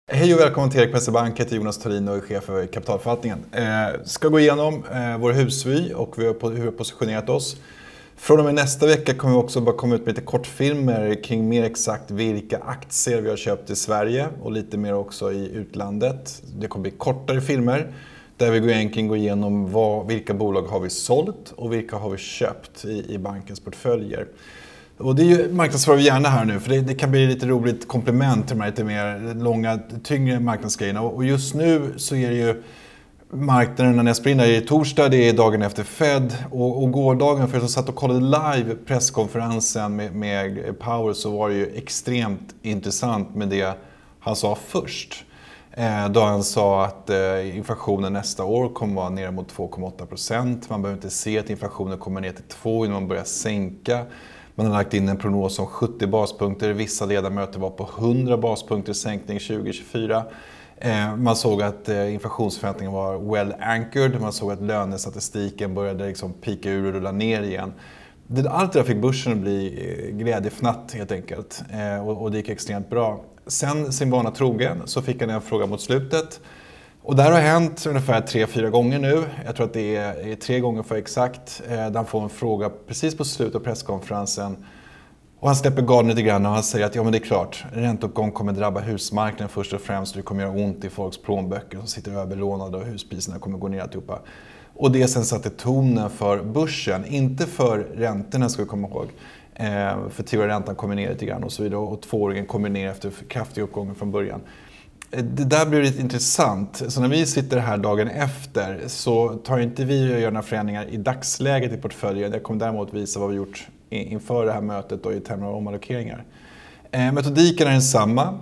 Hej och välkommen till Erik Penser Bank. Jag heter Jonas Torin och är chef för kapitalförvaltningen. Ska gå igenom vår husvy och hur vi har positionerat oss. Från och med nästa vecka kommer vi också bara komma ut med lite kortfilmer kring mer exakt vilka aktier vi har köpt i Sverige och lite mer också i utlandet. Det kommer bli kortare filmer där vi egentligen går igenom vilka bolag har vi sålt och vilka har vi köpt i bankens portföljer. Och det är ju marknadsför vi gärna här nu, för det kan bli lite roligt komplement till de här lite mer långa, tyngre marknadsgrejerna. Och just nu så är det ju marknaden när jag springer i torsdag, det är dagen efter Fed. Och gårdagen, för jag som satt och kollade live presskonferensen med Powell, så var det ju extremt intressant med det han sa först. Då han sa att inflationen nästa år kommer vara ner mot 2,8%. Man behöver inte se att inflationen kommer ner till 2 innan man börjar sänka. Man har lagt in en prognos om 70 baspunkter. Vissa ledamöter var på 100 baspunkter sänkning 2024. Man såg att inflationsförväntningen var well anchored. Man såg att lönestatistiken började liksom pika ur och rulla ner igen. Allt det där fick börsen att bli glädjefnatt helt enkelt. Och det gick extremt bra. Sen sin vana trogen så fick han en fråga mot slutet. Och det här har hänt ungefär 3-4 gånger nu. Jag tror att det är 3 gånger för exakt. Där han får en fråga precis på slutet av presskonferensen. Och han släpper garden lite grann och han säger att ja, men det är klart, ränteuppgång kommer drabba husmarknaden först och främst. Det kommer göra ont i folks plånböcker som sitter överlånade och huspriserna kommer gå ner alltihopa. Och det sen satte tonen för börsen, inte för räntorna ska vi komma ihåg. För 10-åriga räntan kommer ner lite grann och så vidare. Och 2-åringen kommer ner efter kraftig uppgång från början. Det där blir lite intressant. Så när vi sitter här dagen efter så tar inte vi att göra några förändringar i dagsläget i portföljen. Jag kommer däremot visa vad vi gjort inför det här mötet och i termer av omallokeringar. Metodiken är densamma.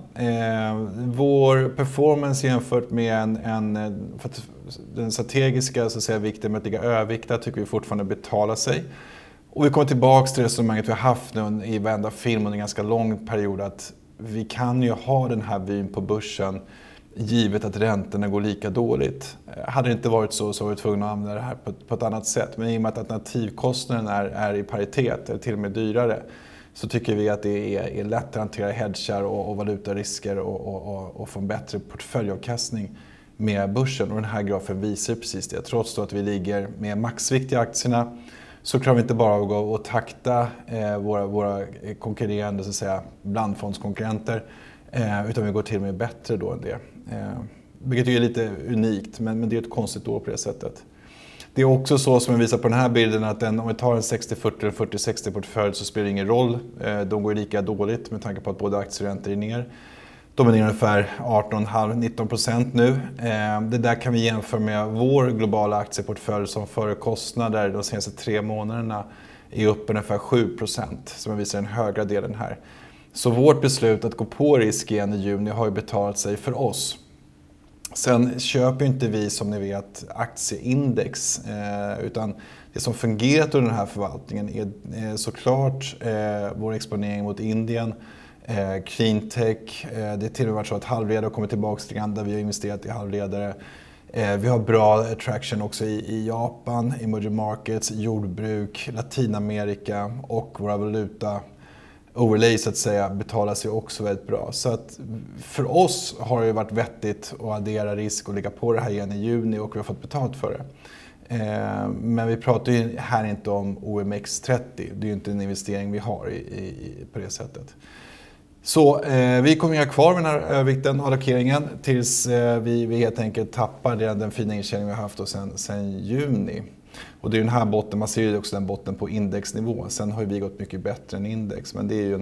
Vår performance jämfört med den strategiska så att säga, vikten med att ligga övervikta tycker vi fortfarande betalar sig. Och vi kommer tillbaka till resonemanget vi har haft nu i varenda film under en ganska lång period att vi kan ju ha den här vyn på börsen givet att räntorna går lika dåligt. Hade det inte varit så var vi tvungna att använda det här på ett annat sätt. Men i och med att alternativkostnaden är i paritet eller till och med dyrare så tycker vi att det är lätt att hantera hedgar och valutarisker och få en bättre portföljavkastning med börsen. Och den här grafen visar precis det. Trots då att vi ligger med maxvikt i aktierna så klarar vi inte bara att gå och takta våra konkurrerande så att säga, blandfondskonkurrenter utan vi går till och med bättre då än det. Vilket är lite unikt men det är ett konstigt år på det sättet. Det är också så som jag visar på den här bilden att om vi tar en 60-40 eller 40-60 portfölj så spelar det ingen roll. De går lika dåligt med tanke på att både aktier och räntor är ner. De är ner ungefär 18,5-19% nu. Det där kan vi jämföra med vår globala aktieportfölj som före kostnader de senaste 3 månaderna är upp ungefär 7%. Som visar den högra delen här. Så vårt beslut att gå på risk igen i juni har ju betalat sig för oss. Sen köper inte vi som ni vet aktieindex utan det som fungerat under den här förvaltningen är såklart vår exponering mot Indien. Cleantech, det är till och med varit så att halvledare har kommit tillbaka till grann där vi har investerat i halvledare. Vi har bra attraction också i Japan, emerging markets, jordbruk, Latinamerika och våra valuta overlay så att säga betalar sig också väldigt bra. Så att för oss har det varit vettigt att addera risk och ligga på det här igen i juni och vi har fått betalt för det. Men vi pratar ju här inte om OMX30, det är ju inte en investering vi har på det sättet. Så vi kommer att ha kvar den här övervikten och allokeringen tills vi helt enkelt tappar den fina intjäning vi har haft sen juni. Och det är den här botten, man ser ju också den botten på indexnivå. Sen har vi gått mycket bättre än index, men det är ju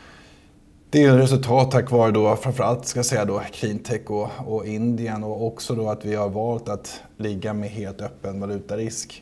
en resultat tack vare då framförallt ska jag säga då Cleantech och Indien och också då att vi har valt att ligga med helt öppen valutarisk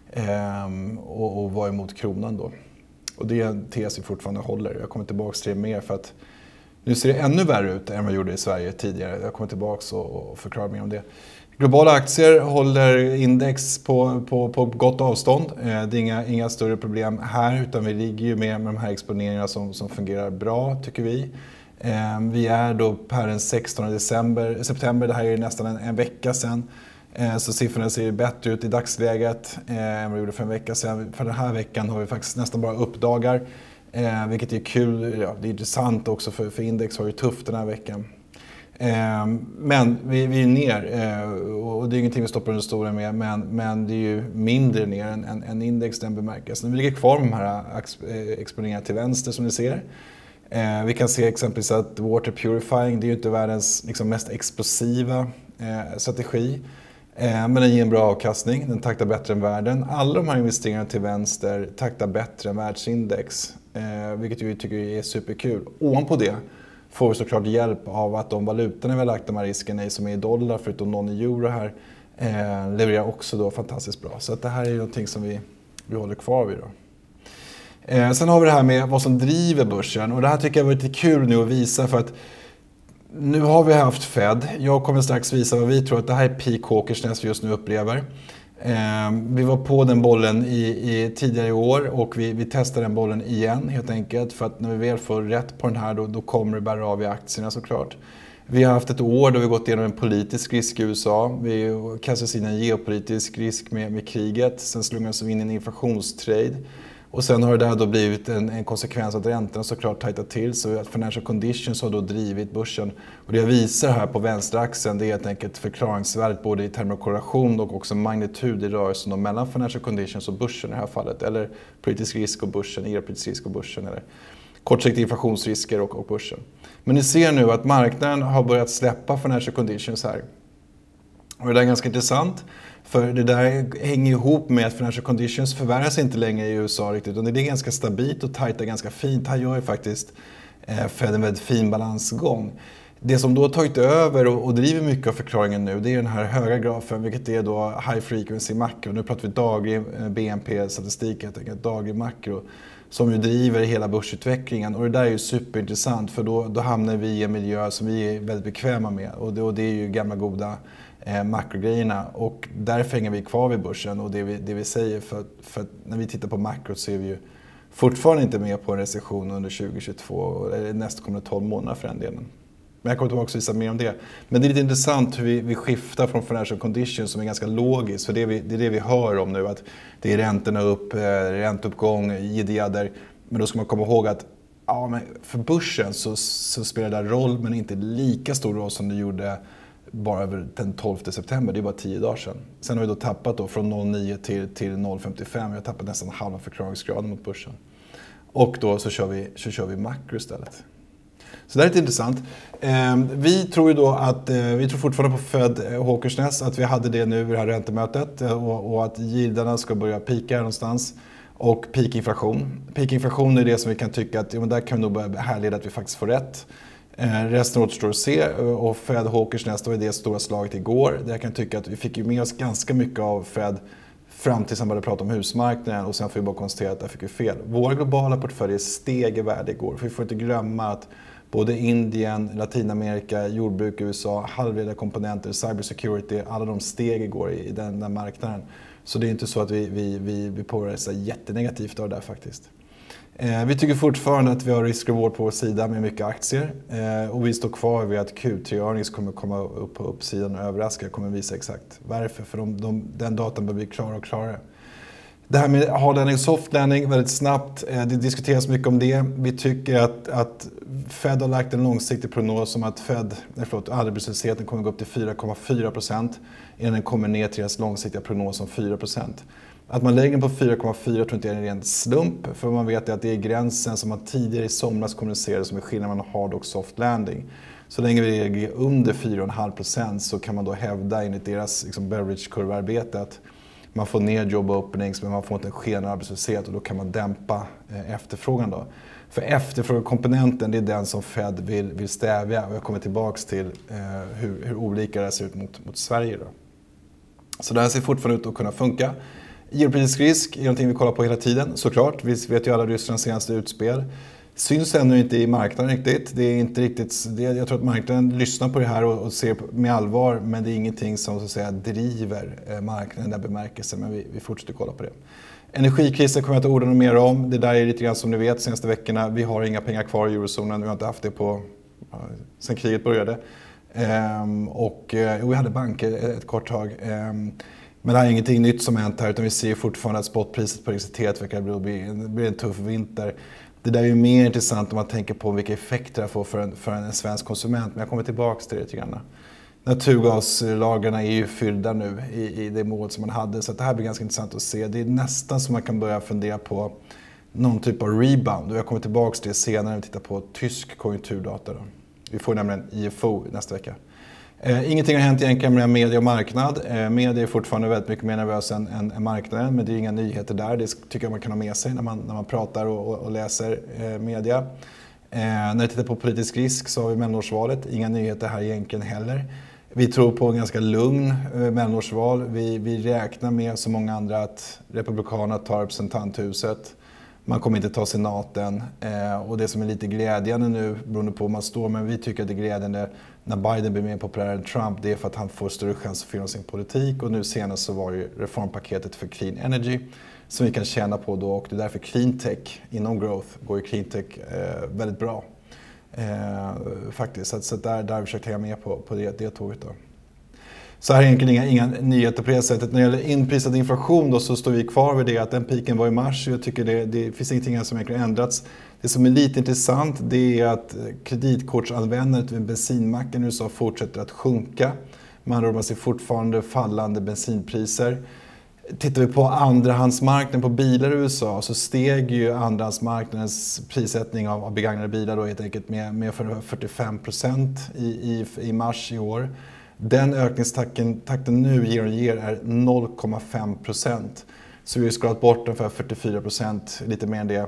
och vara emot kronan då. Och det är en tes vi fortfarande håller. Jag kommer tillbaka till det mer för att nu ser det ännu värre ut än vad jag gjorde i Sverige tidigare. Jag kommer tillbaka och förklarar mer om det. Globala aktier håller index på gott avstånd. Det är inga större problem här utan vi ligger ju med de här exponeringarna som fungerar bra tycker vi. Vi är då per den 16 september, det här är nästan en vecka sedan. Så siffrorna ser bättre ut i dagsläget än vad vi gjorde för en vecka sedan. För den här veckan har vi faktiskt nästan bara uppdagar. Vilket är kul, ja, det är intressant också för index har ju tufft den här veckan. Men vi är ner och det är ingenting vi stoppar under stolen med, men det är ju mindre ner än index den bemärkelsen. Vi ligger kvar med de här exponeringarna till vänster som ni ser. Vi kan se exempelvis att water purifying, det är ju inte världens liksom mest explosiva strategi. Men den ger en bra avkastning, den taktar bättre än världen. Alla de här investeringarna till vänster taktar bättre än världsindex. Vilket vi tycker är superkul. Ovanpå det får vi såklart hjälp av att de valutorna vi har lagt de här riskerna i, som är i dollar förutom någon i euro här, levererar också då fantastiskt bra. Så att det här är någonting som vi håller kvar vid då. Sen har vi det här med vad som driver börsen, och det här tycker jag var lite kul nu att visa, för att nu har vi haft Fed. Jag kommer strax visa vad vi tror att det här är peak hawkishness vi just nu upplever. Vi var på den bollen tidigare i år och vi testar den bollen igen helt enkelt, för att när vi väl får rätt på den här då kommer det bära av i aktierna såklart. Vi har haft ett år då vi gått igenom en politisk risk i USA. Vi kastade in en geopolitisk risk med kriget. Sen slungades vi in i en inflationstrade. Och sen har det här då blivit en konsekvens att räntorna såklart tajtat till. Så att financial conditions har då drivit börsen. Och det jag visar här på vänsteraxeln, det är helt enkelt förklaringsvärdet både i termer av korrelation och också magnitud i rörelsen mellan financial conditions och börsen i det här fallet. Eller politisk risk och börsen, geopolitisk risk och börsen. Eller kortsiktiga inflationsrisker och börsen. Men ni ser nu att marknaden har börjat släppa financial conditions här. Och det där är ganska intressant. För det där hänger ihop med att financial conditions förvärras inte längre i USA riktigt. Utan det är ganska stabilt och tajtar ganska fint. Här gör ju faktiskt Fed en väldigt fin balansgång. Det som då har tagit över och driver mycket av förklaringen nu, det är den här höga grafen, vilket är då high frequency makro. Nu pratar vi daglig BNP-statistik, helt enkelt daglig makro, som ju driver hela börsutvecklingen. Och det där är ju superintressant, för då hamnar vi i en miljö som vi är väldigt bekväma med. Och det är ju gamla goda makrogrejerna, och därför hänger vi kvar vid börsen. Och det vi säger, för när vi tittar på makro så är vi ju fortfarande inte med på en recession under 2022, eller nästkommande 12 månader för den delen. Men jag kommer tillbaka och visa mer om det. Men det är lite intressant hur vi skiftar från financial conditions, som är ganska logiskt. För det är det vi hör om nu, att det är räntorna upp, ränteuppgång, jiddiader. Men då ska man komma ihåg att men för börsen så spelar det där roll, men inte lika stor roll som det gjorde bara den 12 september. Det är bara 10 dagar sedan. Sen har vi då tappat då från 0,9 till 0,55. Vi har tappat nästan halva förklaringsgraden mot börsen. Och då så kör vi makro istället. Så det är lite intressant. Vi tror ju då att vi tror fortfarande på Fed hawkishness, att vi hade det nu vid det här räntemötet, och att yieldarna ska börja pika någonstans. Och peakinflation. Peakinflation är det som vi kan tycka att där kan vi nog börja härleda att vi faktiskt får rätt. Resten återstår att se, och Fed hawkishness var det stora slaget igår. Där jag kan tycka att vi fick ju med oss ganska mycket av Fed fram tills han började prata om husmarknaden, och sen får vi bara konstatera att där fick vi fel. Våra globala portföljer steg i värde igår, för vi får inte glömma att både Indien, Latinamerika, jordbruk, USA, halvledarkomponenter, cybersecurity, alla de steg igår i den där marknaden. Så det är inte så att vi påverkas jättenegativt av det där faktiskt. Vi tycker fortfarande att vi har risk-reward på vår sida med mycket aktier. Och vi står kvar vid att Q3-earnings kommer komma upp på uppsidan och överraska. Jag kommer visa exakt varför, för den datan bör bli klarare och klarare. Det här med hard landing och soft landing väldigt snabbt. Det diskuteras mycket om det. Vi tycker att Fed har lagt en långsiktig prognos om att arbetslösheten kommer gå upp till 4,4% innan den kommer ner till deras långsiktiga prognos om 4%. Att man lägger den på 4,4 tror inte är en ren slump, för man vet att det är gränsen som man tidigare i somras kommunicerade som är skillnaden mellan hard och soft landing. Så länge vi ligger under 4,5% så kan man då hävda enligt deras Beveridge-kurvarbete att man får ner job openings, men man får inte en skenande arbetslöshet, och då kan man dämpa efterfrågan då. För efterfrågekomponenten, det är den som Fed vill stävja, och jag kommer tillbaka till hur olika det ser ut mot Sverige då. Så det här ser fortfarande ut att kunna funka. Geopolitisk risk är någonting vi kollar på hela tiden, såklart. Vi vet ju alla Rysslands senaste utspel. Syns ännu inte i marknaden riktigt. Det är inte riktigt, jag tror att marknaden lyssnar på det här och ser med allvar, men det är ingenting som så att säga driver marknaden i den bemärkelsen, men vi fortsätter kolla på det. Energikrisen kommer jag inte orda något mer om. Det där är lite grann som ni vet senaste veckorna. Vi har inga pengar kvar i eurozonen. Vi har inte haft det sen kriget började. Vi hade banker ett kort tag. Men det här är ingenting nytt som hänt här, utan vi ser fortfarande att spotpriset på elektricitet verkar bli en tuff vinter. Det där är ju mer intressant om man tänker på vilka effekter det får för en svensk konsument. Men jag kommer tillbaka till det lite grann. Naturgaslagren är ju fyllda nu i det mål som man hade. Så det här blir ganska intressant att se. Det är nästan som man kan börja fundera på någon typ av rebound. Och jag kommer tillbaka till det senare när vi tittar på tysk konjunkturdata. Då. Vi får nämligen IFO nästa vecka. Ingenting har hänt egentligen med media och marknad. Media är fortfarande väldigt mycket mer nervös än marknaden, men det är inga nyheter där. Det tycker jag man kan ha med sig när man pratar och läser media. När vi tittar på politisk risk så har vi mellanårsvalet. Inga nyheter här egentligen heller. Vi tror på en ganska lugn mellanårsval. Vi räknar med, som många andra, att Republikanerna tar representanthuset. Man kommer inte ta senaten. Och det som är lite glädjande nu, beroende på hur man står, men vi tycker att det är glädjande när Biden blir mer populär än Trump, det är för att han får större chans att föra sin politik. Och nu senast så var det reformpaketet för Clean Energy som vi kan tjäna på då. Och det är därför Cleantech inom Growth går ju Cleantech väldigt bra. Faktiskt. Så där försökte jag med på det tåget då. Så här är egentligen inga nyheter på det sättet. När det gäller inprisad inflation då, så står vi kvar vid det att den piken var i mars. Jag tycker det finns ingenting här som egentligen ändrats. Det som är lite intressant, det är att kreditkortsanvändandet vid bensinmacken i USA fortsätter att sjunka. Man ser fortfarande fallande bensinpriser. Tittar vi på andrahandsmarknaden på bilar i USA så steg ju andrahandsmarknadens prissättning av begagnade bilar då helt enkelt med 45% i mars i år. Den ökningstakten nu ger är 0,5%. Så vi har skalat bort ungefär 44%, lite mer än det,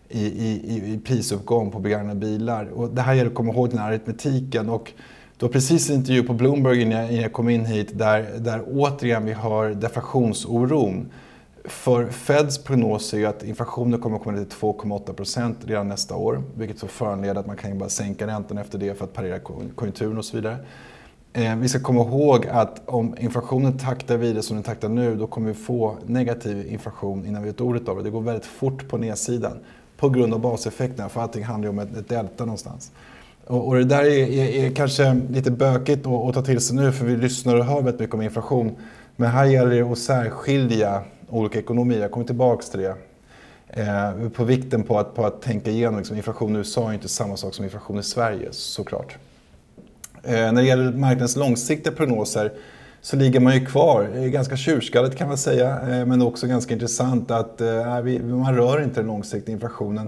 i prisuppgång på begagnade bilar. Och det här gäller att komma ihåg den här aritmetiken. Och då precis en intervju på Bloomberg innan jag kom in hit där återigen vi hör deflationsoron. För Feds prognos är ju att inflationen kommer att komma till 2,8% redan nästa år. Vilket så föranleder att man kan ju bara sänka räntan efter det för att parera konjunkturen och så vidare. Vi ska komma ihåg att om inflationen taktar vidare som den taktar nu, då kommer vi få negativ inflation innan vi vet ordet av det. Det går väldigt fort på nedsidan på grund av baseffekterna, för allting handlar ju om ett delta någonstans. Och det där är kanske lite bökigt att ta till sig nu, för vi lyssnar och hör väldigt mycket om inflation. Men här gäller det att särskilja olika ekonomier. Jag kommer tillbaka till det. På vikten på att tänka igenom liksom, inflation i USA är inte samma sak som inflation i Sverige, såklart. När det gäller marknadens långsiktiga prognoser så ligger man ju kvar. Ganska tjurskalligt kan man säga, men också ganska intressant att man rör inte den långsiktiga inflationen.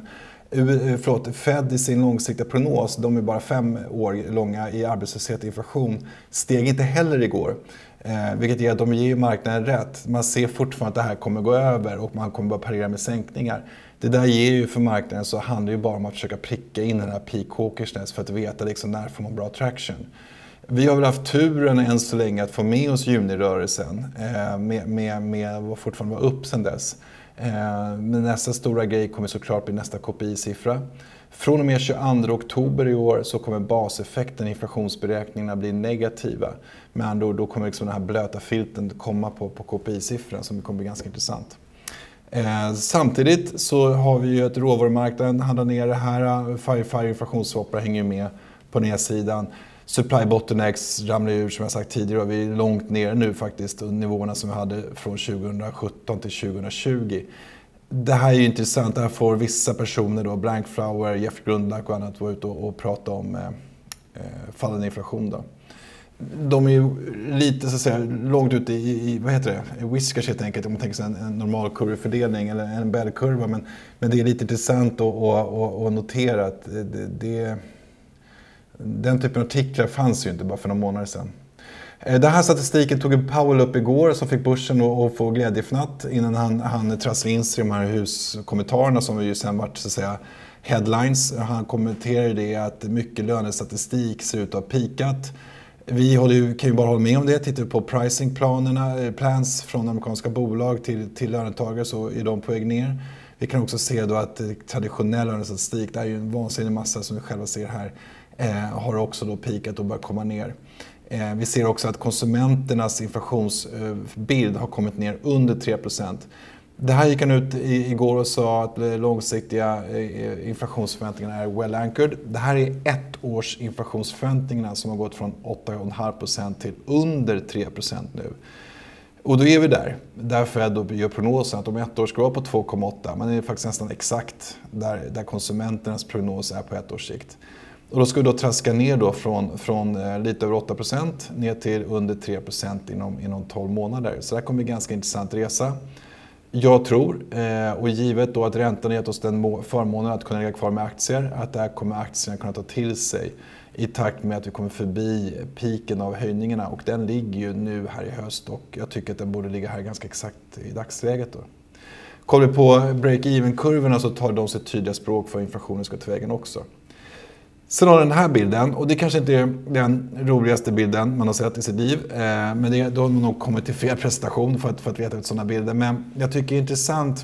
Fed i sin långsiktiga prognos, de är bara 5 år långa i arbetslöshet och inflation, steg inte heller igår. Vilket ger att de ger marknaden rätt. Man ser fortfarande att det här kommer gå över och man kommer bara parera med sänkningar. Det där ger ju för marknaden, så handlar ju bara om att försöka pricka in den här peak hawkersness för att veta liksom när får man bra traction. Vi har väl haft turen än så länge att få med oss junirörelsen med vad fortfarande var upp sedan dess. Men nästa stora grej kommer såklart bli nästa KPI-siffra. Från och med 22 oktober i år så kommer baseffekten i inflationsberäkningarna bli negativa. Men då kommer liksom den här blöta filten komma på KPI-siffran som kommer bli ganska intressant. Samtidigt så har vi ju ett råvarumarknaden handlar ner det här. Fire inflationsswappar hänger med på nedsidan. Supply bottlenecks ramlar ur som jag sagt tidigare, och vi är långt ner nu faktiskt, nivåerna som vi hade från 2017 till 2020. Det här är ju intressant, där får vissa personer då, Blankflower, Jeff Grundlack och annat, vara ute och prata om fallande inflation då. De är ju lite så att säga långt ute i vad heter det, whiskers helt enkelt, om man tänker sig en normal kurvfördelning eller en bellkurva, men det är lite intressant att notera att den typen av artiklar fanns ju inte bara för några månader sedan. Den här statistiken tog Powell upp igår, som fick börsen att få glädjefnatt innan han trasslade in sig i de här huskommentarerna som ju sen varit så att säga headlines. Han kommenterade det att mycket lönestatistik ser ut att ha pikat. Vi kan ju bara hålla med om det. Tittar vi på plans från amerikanska bolag till löntagare, så är de på väg ner. Vi kan också se då att traditionell lönestatistik, det är ju en vansinnig massa som vi själva ser här, har också då pikat och börjat komma ner. Vi ser också att konsumenternas inflationsbild har kommit ner under 3%. Det här gick han ut igår och sa att långsiktiga inflationsförväntningarna är well anchored. Det här är ett års inflationsförväntningarna som har gått från 8,5% till under 3% nu. Och då är vi där. Därför då gör prognosen att om 1 år ska vara på 2,8. Man är faktiskt nästan exakt där konsumenternas prognos är på 1 års sikt. Och då ska vi då traska ner då från lite över 8% ner till under 3% inom 12 månader. Så det här kommer bli en ganska intressant resa. Jag tror, och givet då att räntan har gett oss den förmånen att kunna ligga kvar med aktier, att där kommer aktierna kunna ta till sig i takt med att vi kommer förbi piken av höjningarna. Och den ligger ju nu här i höst och jag tycker att den borde ligga här ganska exakt i dagsläget då. Kollar vi på break-even-kurvorna så tar de sitt tydliga språk för inflationen ska ta vägen också. Sen har den här bilden, och det kanske inte är den roligaste bilden man har sett i sitt liv. Men då har man nog kommit till fel presentation för att veta sådana bilder. Men jag tycker det är intressant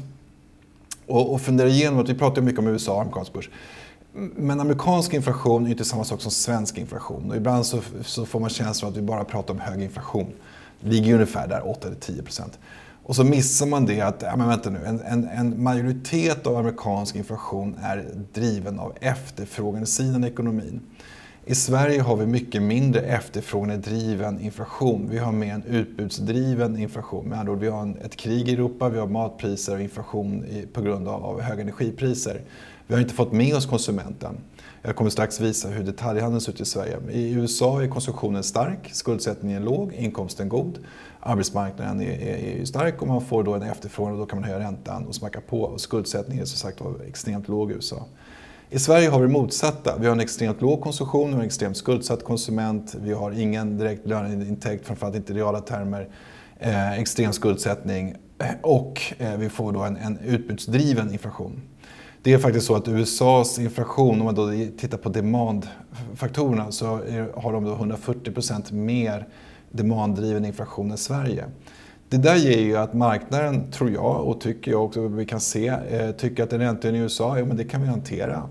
att fundera igenom att vi pratar mycket om USA och amerikansk börs. Men amerikansk inflation är inte samma sak som svensk inflation. Och ibland så får man känslan att vi bara pratar om hög inflation. Det ligger ungefär där 8-10%. Och så missar man det att, ja men vänta nu, en majoritet av amerikansk inflation är driven av efterfrågandesidan i ekonomin. I Sverige har vi mycket mindre efterfrågandedriven inflation. Vi har mer en utbudsdriven inflation. Med andra ord, vi har ett krig i Europa, vi har matpriser och inflation på grund av höga energipriser. Vi har inte fått med oss konsumenten. Jag kommer strax visa hur detaljhandeln ser ut i Sverige. I USA är konsumtionen stark, skuldsättningen är låg, inkomsten god. Arbetsmarknaden är stark och man får då en efterfrågan och då kan man höja räntan och smacka på. Och skuldsättningen är som sagt extremt låg i USA. I Sverige har vi det motsatta. Vi har en extremt låg konsumtion, vi har en extremt skuldsatt konsument. Vi har ingen direkt löneintäkt, framförallt inte i reala termer. Extrem skuldsättning och vi får då en utbudsdriven inflation. Det är faktiskt så att USAs inflation, om man då tittar på demandfaktorerna, så har de då 140% mer demanddriven inflation än Sverige. Det där ger ju att marknaden, tror jag, och tycker jag också vi kan se, tycker att en räntehöjning i USA, ja men det kan vi hantera.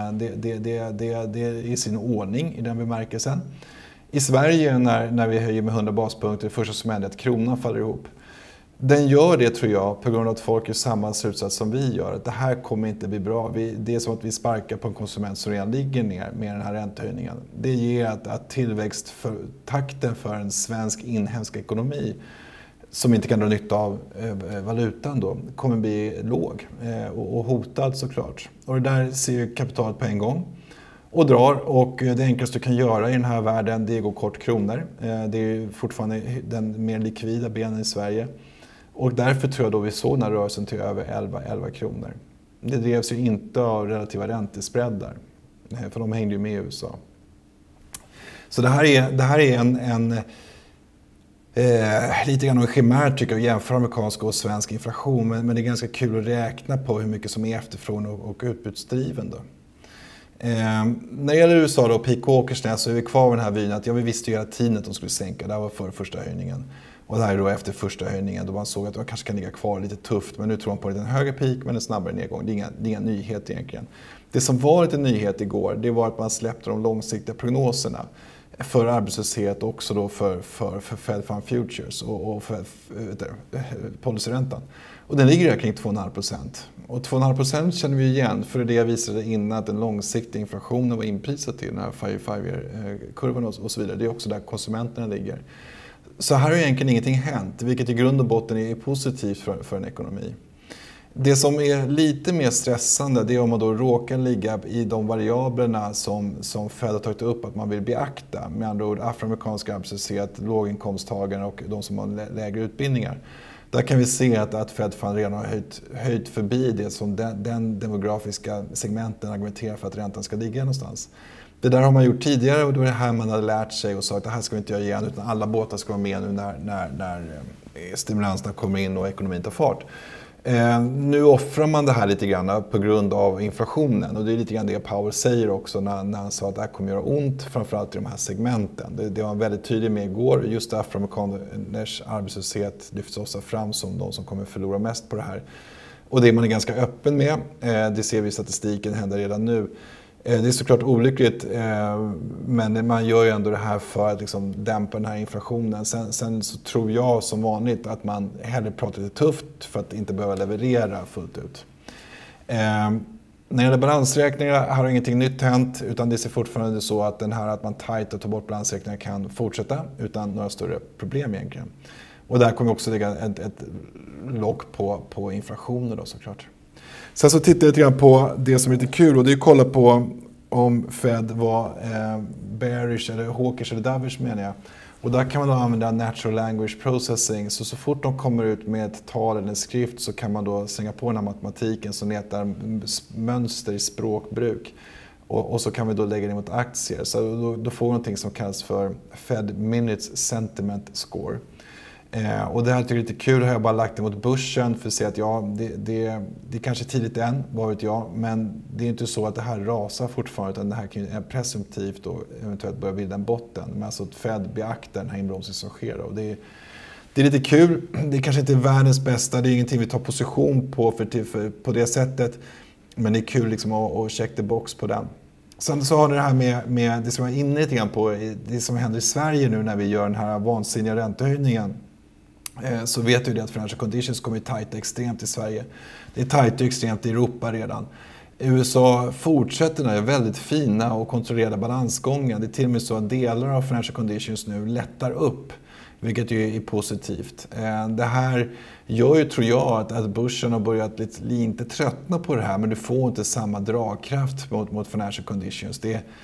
Det är i sin ordning i den bemärkelsen. I Sverige när vi höjer med 100 baspunkter, det första som händer är att kronan faller ihop. Den gör det tror jag på grund av att folk är samma slutsats som vi gör. Att det här kommer inte bli bra. Det är som att vi sparkar på en konsument som redan ligger ner med den här räntehöjningen. Det ger att tillväxttakten för en svensk inhemsk ekonomi som inte kan dra nytta av valutan då, kommer bli låg och hotad såklart. Och det där ser ju kapitalet på en gång och drar, och det enklaste du kan göra i den här världen det är att gå kort kronor. Det är fortfarande den mer likvida benen i Sverige. Och därför tror jag då vi såg den här rörelsen till över 11 kronor. Det drevs ju inte av relativa räntespreadar, för de hängde ju med i USA. Så det här är en lite grann en chimär tycker jag att jämföra amerikansk och svensk inflation. Men det är ganska kul att räkna på hur mycket som är efterfrågan och utbudsdriven då. När det gäller USA då, Peak Åkersnäs, så är vi kvar med den här vyn att vi visste ju hela tiden att de skulle sänka. Det här var före första höjningen. Och det här är då efter första höjningen då man såg att de kanske kan ligga kvar lite tufft. Men nu tror man på en högre peak men en snabbare nedgång. Det är inga nyheter egentligen. Det som var lite nyhet igår, det var att man släppte de långsiktiga prognoserna för arbetslöshet och också då för Fed Fund Futures och för policyräntan. Och den ligger där kring 2,5%. Och 2,5% känner vi igen, för det jag visade innan att den långsiktiga inflationen var inprisad till den här 5-year-kurvan och så vidare. Det är också där konsumenterna ligger. Så här har egentligen ingenting hänt, vilket i grund och botten är positivt för en ekonomi. Det som är lite mer stressande det är om man då råkar ligga i de variablerna som Fed har tagit upp att man vill beakta. Med andra ord afroamerikansk arbetslöshet, låginkomsttagare och de som har lägre utbildningar. Där kan vi se att Fed Fund redan har höjt förbi det som den demografiska segmenten argumenterar för att räntan ska ligga någonstans. Det där har man gjort tidigare och då är det här man hade lärt sig och sagt att det här ska vi inte göra igen utan alla båtar ska vara med nu när stimulanserna kommer in och ekonomin tar fart. Nu offrar man det här lite grann på grund av inflationen och det är lite grann det Powell säger också när han sa att det här kommer göra ont framförallt i de här segmenten. Det var väldigt tydligt med igår, just afroamerikaners arbetslöshet lyfts också fram som de som kommer förlora mest på det här. Och det är man ganska öppen med, det ser vi i statistiken händer redan nu. Det är såklart olyckligt, men man gör ju ändå det här för att liksom dämpa den här inflationen. Sen så tror jag som vanligt att man hellre pratar lite tufft för att inte behöva leverera fullt ut. När det gäller balansräkningar här har ingenting nytt hänt, utan det ser fortfarande så att den här att man tajt och tar bort balansräkningar kan fortsätta utan några större problem egentligen. Och där kommer också ligga ett lock på inflationen då såklart. Sen så tittar jag lite grann på det som är lite kul och det är att kolla på om Fed var bearish eller hawkish eller dovish menar jag. Och där kan man då använda natural language processing. Så fort de kommer ut med ett tal eller en skrift så kan man då slänga på den här matematiken som letar mönster i språkbruk. Och så kan vi då lägga det mot aktier. Så då får vi någonting som kallas för Fed Minutes Sentiment Score. Och det här tycker jag är lite kul. Har jag bara lagt det mot börsen för att se att det är kanske tidigt än, vad vet jag. Men det är inte så att det här rasar fortfarande utan det här kan ju presumtivt och eventuellt börja bilda en botten. Men alltså att Fed beaktar den här inbromsningen som sker. Och det är lite kul. Det är kanske inte världens bästa. Det är ingenting vi tar position på på det sättet. Men det är kul liksom att check the box på den. Sen så har det här med det som jag är inne lite grann på, det som händer i Sverige nu när vi gör den här vansinniga räntehöjningen. Så vet vi det att financial conditions kommer att tajta extremt i Sverige. Det är tajt och extremt i Europa redan. USA fortsätter den väldigt fina och kontrollerade balansgången. Det är till och med så att delar av financial conditions nu lättar upp. Vilket ju är positivt. Det här gör ju, tror jag, att börsen har börjat lite tröttna på det här. Men du får inte samma dragkraft mot financial conditions.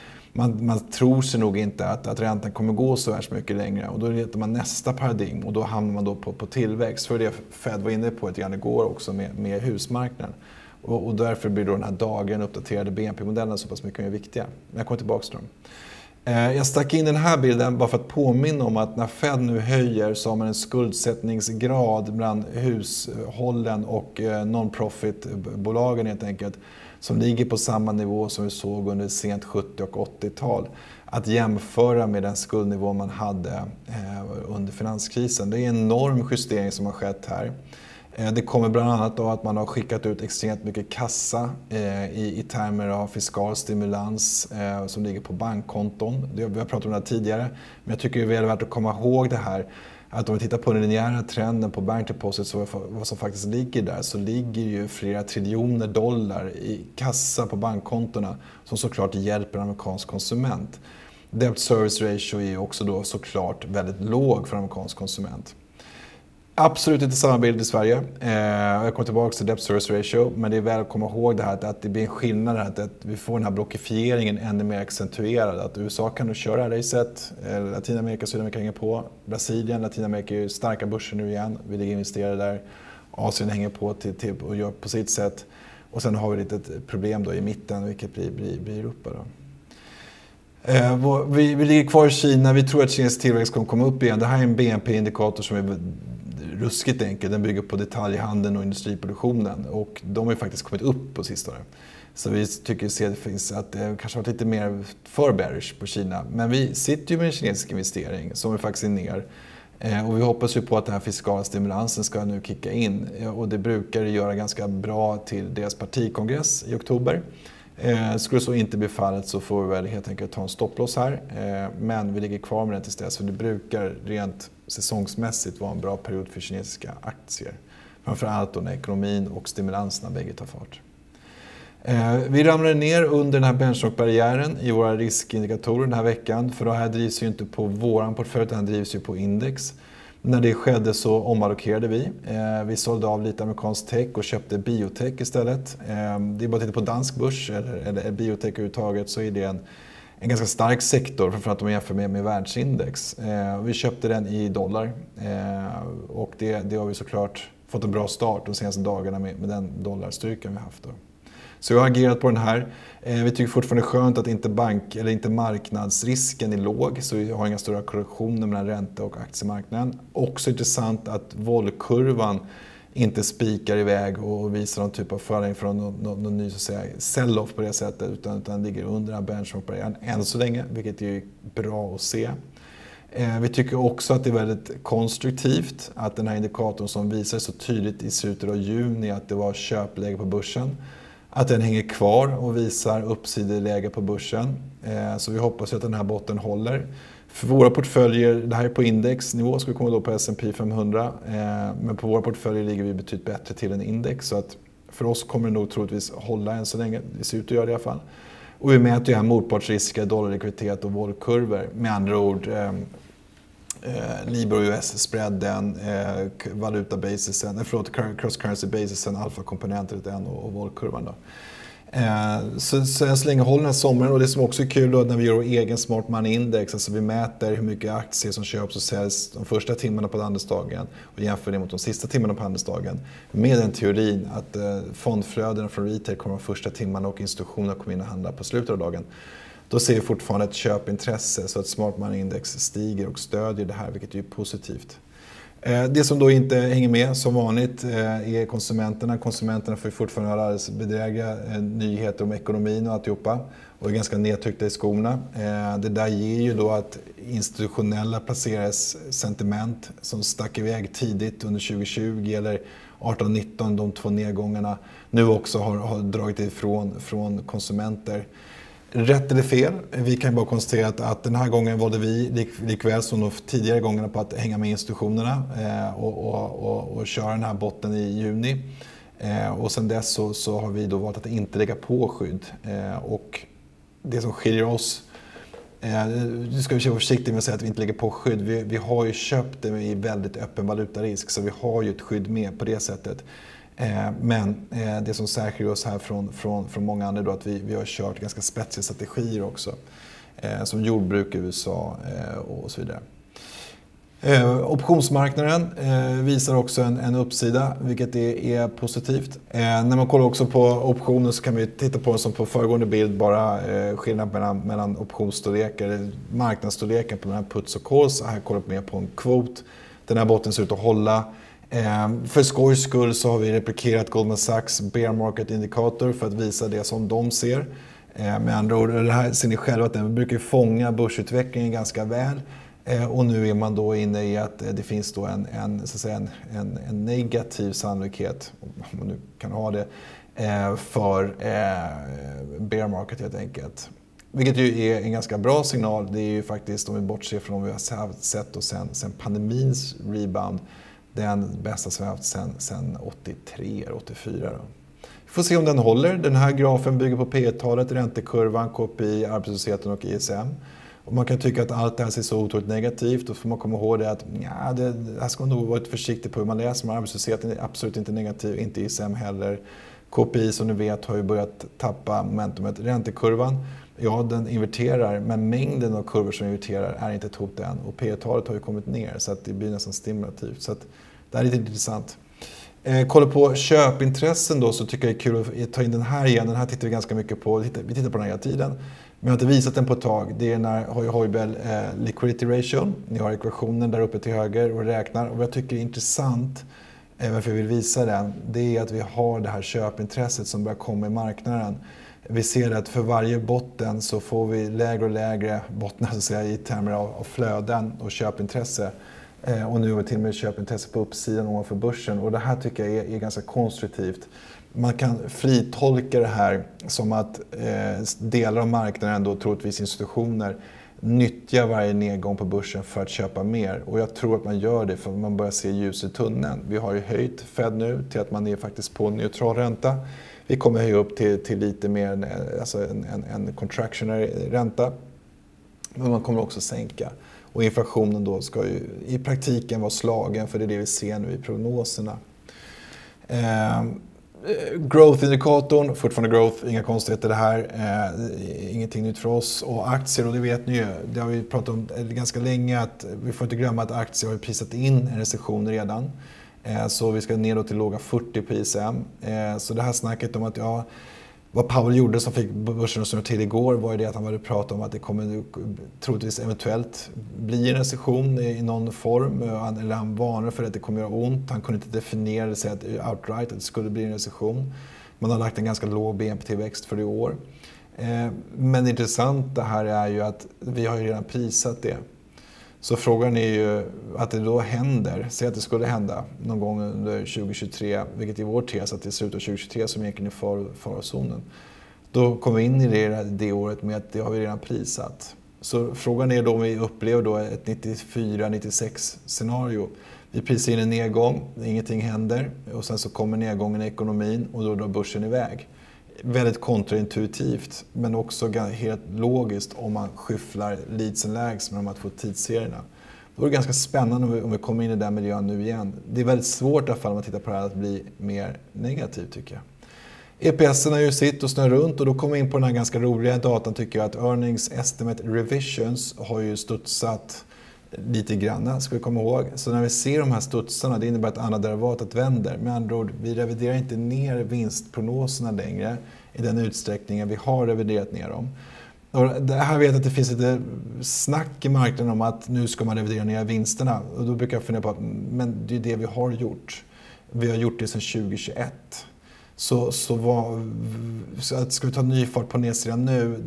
Man tror sig nog inte att räntan kommer gå så här mycket längre. Och då letar man nästa paradigm och då hamnar man då på tillväxt. För det Fed var inne på ett grann igår också med husmarknaden. Och därför blir då den här dagen uppdaterade BNP-modellen så pass mycket mer viktiga. Men jag kommer tillbaka till dem. Jag stack in den här bilden bara för att påminna om att när Fed nu höjer så har man en skuldsättningsgrad bland hushållen och non-profit-bolagen helt enkelt som ligger på samma nivå som vi såg under sent 70- och 80-tal. Att jämföra med den skuldnivå man hade under finanskrisen. Det är en enorm justering som har skett här. Det kommer bland annat av att man har skickat ut extremt mycket kassa i termer av fiskal stimulans som ligger på bankkonton. Vi har pratat om det här tidigare, men jag tycker det är väl värt att komma ihåg det här. Att om vi tittar på den linjära trenden på bank deposits och vad som faktiskt ligger där så ligger ju flera triljoner dollar i kassa på bankkontona som såklart hjälper en amerikansk konsument. Debt service ratio är ju också då såklart väldigt låg för en amerikansk konsument. Absolut inte samma bild i Sverige. Jag kommer tillbaka till debt service ratio, men det är väl att komma ihåg det här att det blir en skillnad här, att vi får den här blockifieringen ännu mer accentuerad. Att USA kan nu köra racet, Latinamerika, Sydamerika hänger på, Brasilien, Latinamerika är ju starka börser nu igen, vi ligger investerare där, Asien hänger på och gör på sitt sätt. Och sen har vi lite ett problem då i mitten, vilket blir Europa då. Vi ligger kvar i Kina, vi tror att kinesisk tillväxt kommer komma upp igen. Det här är en BNP-indikator som är ruskigt enkel. Den bygger på detaljhandeln och industriproduktionen. Och de har ju faktiskt kommit upp på sistone. Så vi tycker att det kanske varit lite mer för bearish på Kina. Men vi sitter ju med en kinesisk investering som är faktiskt ner. Och vi hoppas ju på att den här fiskala stimulansen ska nu kicka in. Och det brukar göra ganska bra till deras partikongress i oktober. Skulle så inte bli fallet så får vi väl helt enkelt ta en stopploss här. Men vi ligger kvar med den tills dess. För det brukar rent säsongsmässigt vara en bra period för kinesiska aktier. Framförallt då när ekonomin och stimulanserna bägge tar fart. Vi ramlade ner under den här benchmark-barriären i våra riskindikatorer den här veckan. För det här drivs ju inte på våran portfölj, utan drivs ju på index. När det skedde så omallokerade vi. Vi sålde av lite amerikansk tech och köpte biotech istället. Det är bara att titta på dansk börs eller biotech överhuvudtaget så är det en ganska stark sektor, framförallt om man jämför med världsindex. Vi köpte den i dollar och det har vi såklart fått en bra start de senaste dagarna med den dollarstyrkan vi haft då. Så jag har agerat på den här. Vi tycker fortfarande skönt att inte marknadsrisken är låg, så vi har inga stora korrektioner mellan ränta och aktiemarknaden. Också intressant att volkurvan inte spikar iväg och visar någon typ av förändring från någon ny så att säga sell-off på det sättet, utan ligger under den benchmark-barriären än så länge, vilket är bra att se. Vi tycker också att det är väldigt konstruktivt att den här indikatorn som visar så tydligt i slutet av juni att det var köpläge på börsen, att den hänger kvar och visar uppsideläge på börsen. Så vi hoppas att den här botten håller. För våra portföljer, det här är på indexnivå, ska vi komma då på S&P 500. Men på våra portföljer ligger vi betydligt bättre till än index. Så att för oss kommer det nog troligtvis hålla än så länge. Det ser ut att göra det i alla fall. Och vi mäter ju här motpartsrisker, dollarlikviditet och volkurvor. Med andra ord, Libor US-spreaden, valutabasisen, cross-currency basisen, alfa-komponenter och volkurvan då. Så än så länge håller den här sommaren, och det som också är kul då när vi gör vår egen Smart Money Index, alltså vi mäter hur mycket aktier som köps och säljs de första timmarna på handelsdagen och jämför det mot de sista timmarna på handelsdagen, med den teorin att fondflödena från retail kommer de första timmarna och institutioner kommer in och handla på slutet av dagen. Då ser vi fortfarande ett köpintresse, så att Smart Money Index stiger och stödjer det här, vilket är positivt. Det som då inte hänger med som vanligt är konsumenterna. Konsumenterna får fortfarande höra alldeles bedrägliga nyheter om ekonomin och alltihopa, och är ganska nedtryckta i skorna. Det där ger ju då att institutionella placerares sentiment som stack iväg tidigt under 2020 eller 18-19, de 2 nedgångarna, nu också har dragit ifrån från konsumenter. Rätt eller fel, vi kan bara konstatera att den här gången valde vi likväl som de tidigare gångerna på att hänga med institutionerna och köra den här botten i juni. Och sen dess så har vi då valt att inte lägga på skydd. Och det som skiljer oss, nu ska vi vara försiktiga med att säga att vi inte lägger på skydd. Vi har ju köpt det i väldigt öppen valutarisk, så vi har ju ett skydd med på det sättet. Men det som särskiljer oss här från många andra då, att vi har kört ganska spetsiga strategier också. Som jordbruk i USA och så vidare. Optionsmarknaden visar också en uppsida, vilket är positivt. När man kollar också på optioner så kan vi titta på som på föregående bild, bara skillnad mellan optionsstorlekar, marknadsstorleken på den här puts och calls. Här kollar vi mer på en kvot. Den här botten ser ut att hålla. För skojs skull så har vi replikerat Goldman Sachs Bear Market Indicator för att visa det som de ser. Med andra ord, det här ser ni själva att den brukar fånga börsutvecklingen ganska väl. Och nu är man då inne i att det finns då en negativ sannolikhet, om man nu kan ha det, för bear market helt enkelt. Vilket ju är en ganska bra signal. Det är ju faktiskt, om vi bortser från vad vi har sett och sen pandemins rebound, den bästa som vi har haft sen 83 eller 84 då. Vi får se om den håller. Den här grafen bygger på P-talet, räntekurvan, KPI, arbetslösheten och ISM. Och man kan tycka att allt det här ser så otroligt negativt. Då får man komma ihåg det att det här ska man nog vara lite försiktig på hur man läser. Men arbetslösheten är absolut inte negativ, inte ISM heller. KPI som ni vet har ju börjat tappa momentumet. Räntekurvan, ja den inverterar, men mängden av kurvor som inverterar är inte ett hot än. Och P-talet har ju kommit ner så att det blir nästan stimulativt. Så att det här är lite intressant. Kolla på köpintressen då, så tycker jag det är kul att ta in den här igen. Den här tittar vi ganska mycket på. Vi tittar på den här hela tiden. Men jag har inte visat den på ett tag. Det är när Hoibel liquidity ratio. Ni har ekvationen där uppe till höger och räknar. Och vad jag tycker är intressant, varför jag vill visa den, det är att vi har det här köpintresset som börjar komma i marknaden. Vi ser att för varje botten så får vi lägre och lägre bottnar så att säga, i termer av flöden och köpintresse. Och nu har vi till och med köpintresse på uppsidan ovanför börsen. Och det här tycker jag är ganska konstruktivt. Man kan fritolka det här som att delar av marknaden, då troligtvis institutioner, nyttjar varje nedgång på börsen för att köpa mer. Och jag tror att man gör det för att man börjar se ljus i tunneln. Vi har ju höjt Fed nu till att man är faktiskt på neutral ränta. Vi kommer höja upp till lite mer alltså en contractionary ränta. Men man kommer också sänka. Och inflationen då ska ju i praktiken vara slagen, för det är det vi ser nu i prognoserna. Growth-indikatorn, fortfarande growth, inga konstigheter det här, ingenting nytt för oss. Och aktier, och det vet ni ju, det har vi pratat om ganska länge, att vi får inte glömma att aktier har prisat in en recession redan. Så vi ska ner då till låga 40 på ISM. Så det här snacket om att vad Powell gjorde som fick börsen att snurra till igår var ju det att han hade pratat om att det kommer troligtvis eventuellt bli en recession i någon form. Eller han varnar för att det kommer göra ont. Han kunde inte definiera det, säga att outright att det skulle bli en recession. Man har lagt en ganska låg BNP-tillväxt för i år. Men det intressanta här är ju att vi har ju redan prisat det. Så frågan är ju att det då händer, säg att det skulle hända någon gång under 2023, vilket är vår tes att det är slutet av 2023 som egentligen är farozonen. Då kommer vi in i det året med att det har vi redan prisat. Så frågan är då om vi upplever då ett 94-96 scenario. Vi prisar in en nedgång, ingenting händer och sen så kommer nedgången i ekonomin och då drar börsen iväg. Väldigt kontraintuitivt, men också helt logiskt om man skyfflar leads and lags med de här två tidsserierna. Då är det ganska spännande om vi kommer in i den miljön nu igen. Det är väldigt svårt i alla fall om man tittar på det här att bli mer negativ tycker jag. EPS:en är ju sitt och snurrar runt och då kommer vi in på den här ganska roliga datan tycker jag att Earnings Estimate Revisions har ju studsat lite grann, ska vi komma ihåg. Så när vi ser de här studsarna, det innebär att andra derivatet vänder. Med andra ord, vi reviderar inte ner vinstprognoserna längre i den utsträckningen vi har reviderat ner dem. Och det här vet jag att det finns lite snack i marknaden om att nu ska man revidera ner vinsterna. Och då brukar jag fundera på att men det är det vi har gjort. Vi har gjort det sedan 2021. Så att ska vi ta ny fart på nedsidan nu,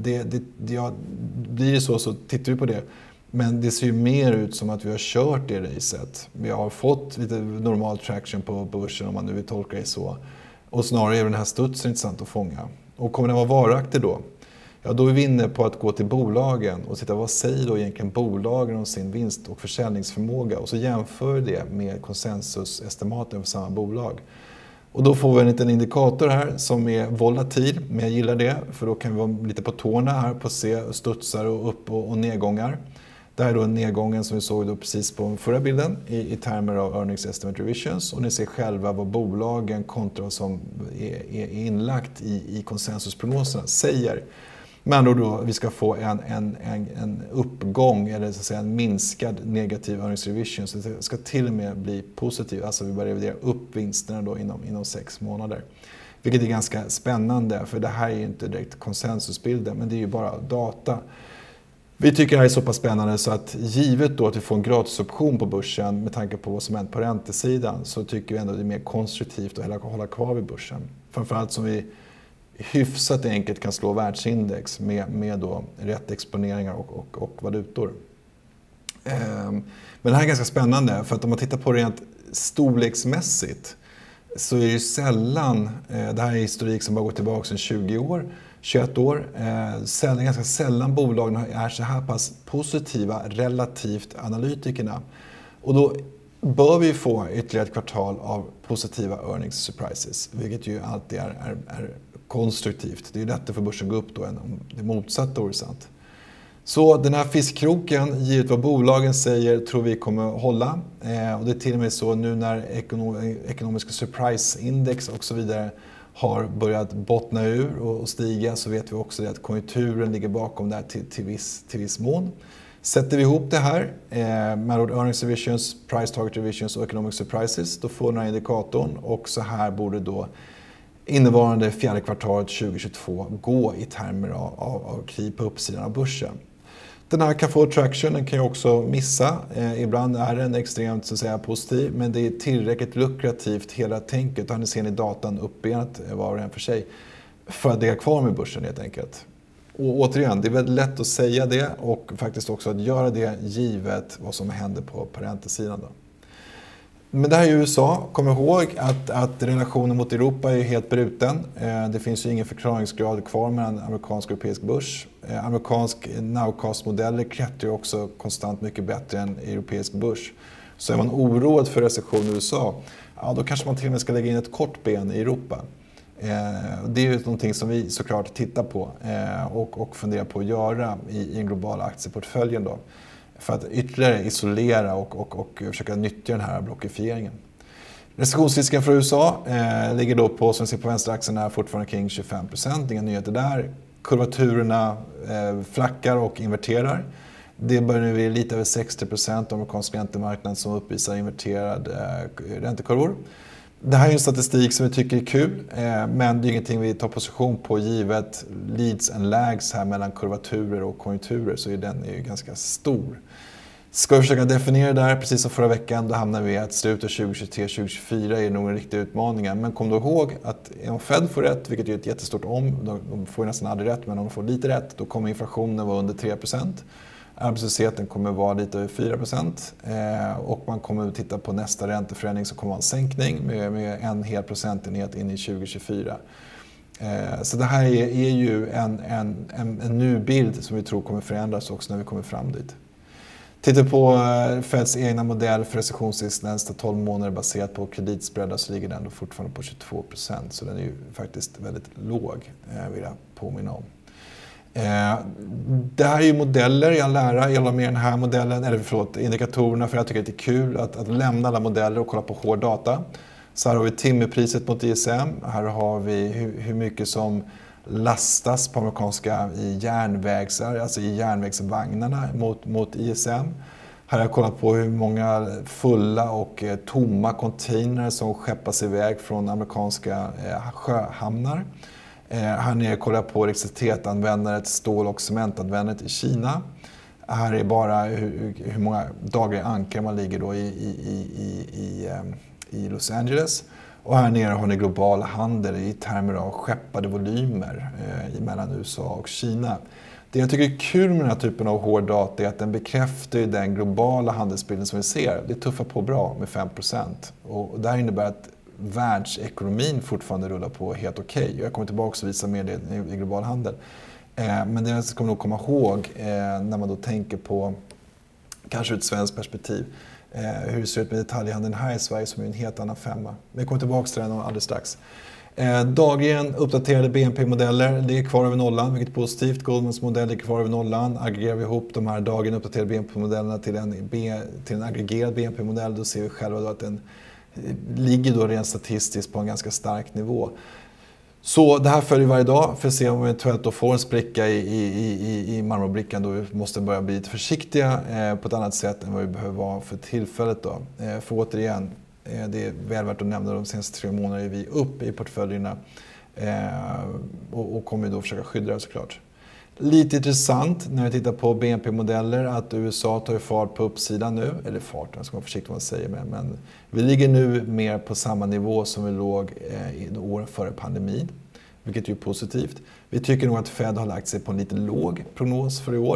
blir det så tittar vi på det. Men det ser ju mer ut som att vi har kört det racet. Vi har fått lite normal traction på börsen om man nu vill tolka det så. Och snarare är den här studsen intressant att fånga. Och kommer den vara varaktig då? Ja, då är vi inne på att gå till bolagen och titta vad säger då egentligen bolagen om sin vinst- och försäljningsförmåga. Och så jämför det med konsensusestimaten för samma bolag. Och då får vi en liten indikator här som är volatil, men jag gillar det för då kan vi vara lite på tårna här på att se studsar och upp- och nedgångar. Det här är då nedgången som vi såg då precis på förra bilden i termer av Earnings Estimate Revisions och ni ser själva vad bolagen kontra som är inlagt i konsensusprognoserna säger. Men då vi ska få en uppgång eller så att säga en minskad negativ earnings revision. Så det ska till och med bli positivt. Alltså vi börjar revidera upp vinsterna då inom 6 månader. Vilket är ganska spännande för det här är ju inte direkt konsensusbilden men det är ju bara data. Vi tycker det här är så pass spännande så att givet då att vi får en gratisoption på börsen med tanke på vad som hänt på räntesidan så tycker vi ändå att det är mer konstruktivt att hålla kvar vid börsen. Framförallt som vi hyfsat enkelt kan slå världsindex med då rätt exponeringar och valutor. Men det här är ganska spännande för att om man tittar på rent storleksmässigt så är det ju sällan, det här är historik som bara går tillbaka sedan 20 år, 21 år, ganska sällan bolagen är så här pass positiva relativt analytikerna. Och då bör vi få ytterligare ett kvartal av positiva earnings surprises, vilket ju alltid är konstruktivt. Det är ju lättare för börsen att gå upp då än om det motsatta är sant. Så den här fiskkroken, givet vad bolagen säger, tror vi kommer hålla. Och det är till och med så nu när ekonomiska surprise-index och så vidare har börjat bottna ur och stiga så vet vi också att konjunkturen ligger bakom det här till viss mån. Sätter vi ihop det här med earnings revisions, price target revisions och economic surprises då får den här indikatorn och så här borde då innevarande fjärde kvartalet 2022 gå i termer av krig på uppsidan av börsen. Den här kan få traction, den kan ju också missa. Ibland är den extremt så att säga, positiv men det är tillräckligt lukrativt hela tänket. Och här ser ni datan uppbenat var och en för sig för att ligga kvar med börsen helt enkelt. Och återigen, det är väldigt lätt att säga det och faktiskt också att göra det givet vad som händer på räntesidan då. Men det här är USA. Kom ihåg att relationen mot Europa är helt bruten. Det finns ju ingen förklaringsgrad kvar mellan amerikansk och europeisk börs. Amerikansk nowcast-modeller klättrar också konstant mycket bättre än europeisk börs. Så är man oroad för recession i USA, ja, då kanske man till och med ska lägga in ett kort ben i Europa. Det är ju någonting som vi såklart tittar på och funderar på att göra i den globala aktieportföljen då. För att ytterligare isolera och försöka nyttja den här blockifieringen. Recessionsrisken för USA ligger då på, som vi ser på vänsteraxeln här, fortfarande kring 25%. Inga nyheter där. Kurvaturerna flackar och inverterar. Det börjar nu bli lite över 60% av amerikansk räntemarknad som uppvisar inverterade räntekurvor. Det här är en statistik som vi tycker är kul, men det är ingenting vi tar position på givet leads and lags här mellan kurvaturer och konjunkturer så den är ju ganska stor. Ska vi försöka definiera det där, precis som förra veckan, då hamnar vi att slutet av 2023-2024 är nog en riktig utmaning. Men kom då ihåg att om Fed får rätt, vilket är ett jättestort de får nästan aldrig rätt, men om de får lite rätt, då kommer inflationen vara under 3%. Arbetslösheten kommer vara lite över 4% och man kommer att titta på nästa ränteförändring som kommer att vara en sänkning med en hel procentenhet in i 2024. Så det här är ju en ny bild som vi tror kommer förändras också när vi kommer fram dit. Tittar på Feds egna modell för recessionsrisk nästa 12 månader baserat på kreditspreadar så ligger den fortfarande på 22%. Så den är ju faktiskt väldigt låg, vill jag påminna om. Det här är ju modeller i all ära, jag la med den här modellen, indikatorerna, för jag tycker att det är kul att lämna alla modeller och kolla på hård data. Så här har vi timmerpriset mot ISM, här har vi hur mycket som lastas på amerikanska i järnvägsvagnarna mot ISM. Här har jag kollat på hur många fulla och tomma containrar som skeppas iväg från amerikanska sjöhamnar. Här nere kollar jag på elektricitetsanvändandet, stål- och cementanvändandet i Kina. Här är bara hur många dagliga ankar man ligger då i Los Angeles. Och här nere har ni global handel i termer av skeppade volymer mellan USA och Kina. Det jag tycker är kul med den här typen av hård data är att den bekräftar den globala handelsbilden som vi ser. Det tuffar på bra med 5%. Och det här innebär att världsekonomin fortfarande rullar på helt okej. Jag kommer tillbaka och visa mer det i global handel. Men det ska man nog komma ihåg när man då tänker på, kanske ur ett svenskt perspektiv, hur det ser ut med detaljhandeln här i Sverige som är en helt annan femma. Men jag kommer tillbaka till den alldeles strax. Dagligen uppdaterade BNP-modeller, det är kvar över nollan, vilket är positivt. Goldmans modell är kvar över nollan. Aggregerar vi ihop de här dagligen uppdaterade BNP-modellerna till en aggregerad BNP-modell, då ser vi själva då att den ligger då rent statistiskt på en ganska stark nivå. Så det här följer varje dag för att se om vi eventuellt då får en spricka i marmorbrickan, då vi måste börja bli lite försiktiga på ett annat sätt än vad vi behöver vara för tillfället då. För återigen, det är väl värt att nämna, de senaste 3 månaderna är vi upp i portföljerna och kommer då försöka skydda det såklart. Lite intressant när vi tittar på BNP-modeller att USA tar fart på uppsidan nu, eller fart, jag ska vara försiktig vad man säger, men vi ligger nu mer på samma nivå som vi låg i åren före pandemin, vilket är positivt. Vi tycker nog att Fed har lagt sig på en lite låg prognos för i år.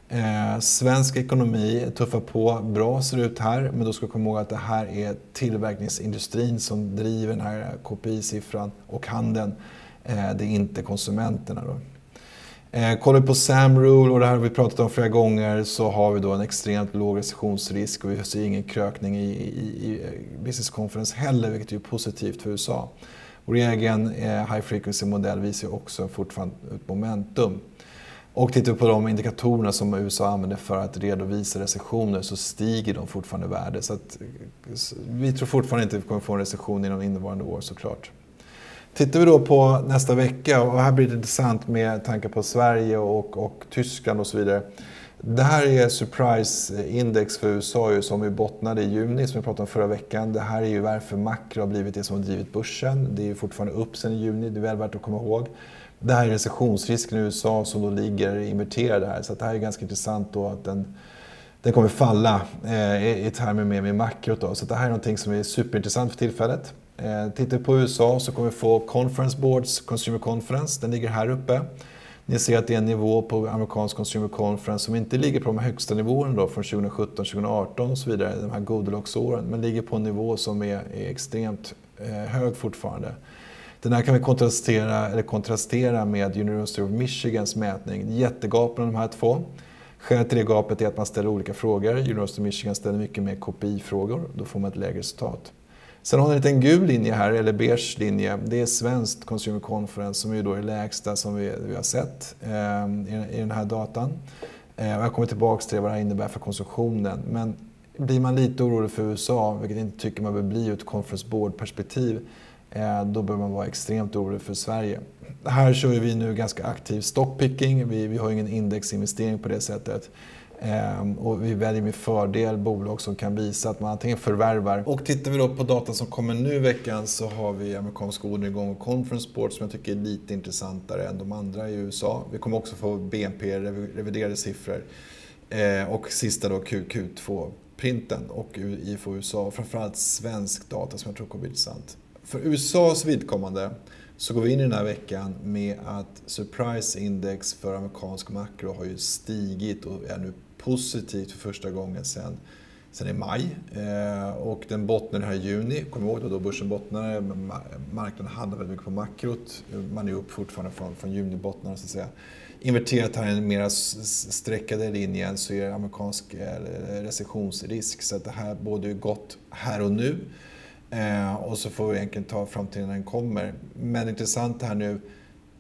Svensk ekonomi tuffar på bra, ser ut här, men då ska vi komma ihåg att det här är tillverkningsindustrin som driver den här KPI-siffran och handeln. Det är inte konsumenterna då. Kollar vi på SAM-rule, och det här har vi pratat om flera gånger, så har vi då en extremt låg recessionsrisk och vi ser ingen krökning i business conference heller, vilket är positivt för USA. Vår egen high frequency-modell visar också fortfarande ett momentum. Och tittar vi på de indikatorerna som USA använder för att redovisa recessioner, så stiger de fortfarande värde. Så att vi tror fortfarande inte att vi kommer få en recession inom innevarande år såklart. Tittar vi då på nästa vecka, och här blir det intressant med tankar på Sverige och Tyskland och så vidare. Det här är surprise-index för USA som vi bottnade i juni, som vi pratade om förra veckan. Det här är ju varför makro har blivit det som har drivit börsen. Det är ju fortfarande upp sedan i juni, det är väl värt att komma ihåg. Det här är recessionsrisken i USA som då ligger inverterad här, så det här är ganska intressant då att den kommer falla i termer med makrot då. Så det här är någonting som är superintressant för tillfället. Tittar vi på USA så kommer vi få Conference Boards Consumer Conference, den ligger här uppe. Ni ser att det är en nivå på amerikansk Consumer Conference som inte ligger på de högsta nivåerna då, från 2017, 2018 och så vidare, de här Goldilocks-åren, men ligger på en nivå som är extremt hög fortfarande. Den här kan vi kontrastera med University of Michigans mätning. Jättegap mellan de här två. Skälet till det gapet är att man ställer olika frågor. University of Michigan ställer mycket mer KPI-frågor. Då får man ett lägre resultat. Sen har ni en liten gul linje här, eller beige linje. Det är svenskt Consumer Conference som är då det lägsta som vi har sett i den här datan. Jag kommer tillbaka till vad det här innebär för konsumtionen. Men blir man lite orolig för USA, vilket jag inte tycker man bör bli ur ett Conference Board-perspektiv, då bör man vara extremt orolig för Sverige. Här kör vi nu ganska aktiv stockpicking. Vi har ingen indexinvestering på det sättet. Och vi väljer med fördel bolag som kan visa att man antingen förvärvar. Och tittar vi då på data som kommer nu i veckan, så har vi amerikanska orderingång och Conference Board som jag tycker är lite intressantare än de andra i USA. Vi kommer också få BNP, reviderade siffror. Och sista då Q2-printen och IFO USA. Framförallt svensk data som jag tror kommer bli intressant. För USAs vidkommande så går vi in i den här veckan med att surprise index för amerikansk makro har ju stigit och är nu positivt för första gången sedan i maj. Och den bottnade här i juni. Kom ihåg då börsen bottnade, marknaden handlar väldigt mycket på makrot. Man är upp fortfarande från junibottnarna så att säga. Inverterat här en mer sträckade linjen så är det amerikansk recessionsrisk. Så att det här både är gott här och nu. Och så får vi egentligen ta fram till när den kommer. Men intressant här nu,